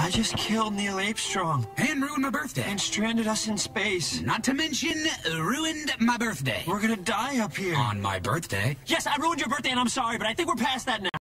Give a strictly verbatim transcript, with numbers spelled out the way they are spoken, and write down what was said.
I just killed Neil Armstrong. And ruined my birthday. And stranded us in space. Not to mention, ruined my birthday. We're gonna die up here. On my birthday. Yes, I ruined your birthday, and I'm sorry, but I think we're past that now.